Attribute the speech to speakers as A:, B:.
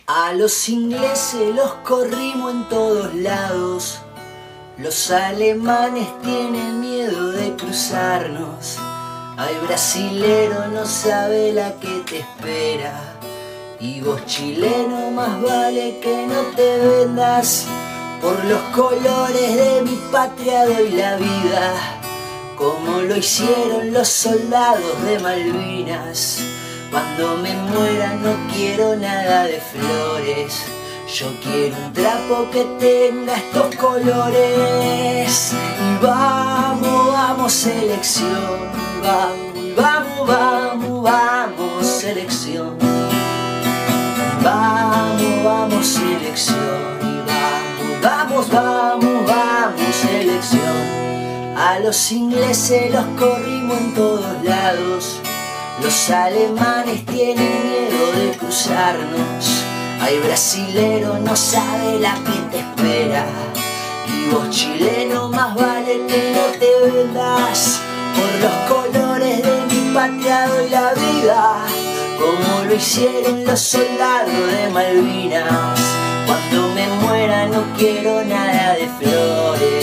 A: A los ingleses los corrimos en todos lados. Los alemanes tienen miedo de cruzarnos. Ay, brasilero, no sabe la que te espera. Y vos, chileno, más vale que no te vendas. Por los colores de mi patria doy la vida, como lo hicieron los soldados de Malvinas. Cuando me muera no quiero nada de flores, yo quiero un trapo que tenga estos colores. Y vamos, vamos selección, vamos, vamos, vamos, vamos selección. Vamos, vamos selección, y vamos, vamos, vamos, vamos selección. A los ingleses los corrimos en todos lados. Los alemanes tienen miedo de cruzarnos. Ay, brasilero, no sabe la que te espera. Y vos, chileno, más vale que no te vendas. Por los colores de mi patria doy la vida, como lo hicieron los soldados de Malvinas. Cuando me muera no quiero nada de flores.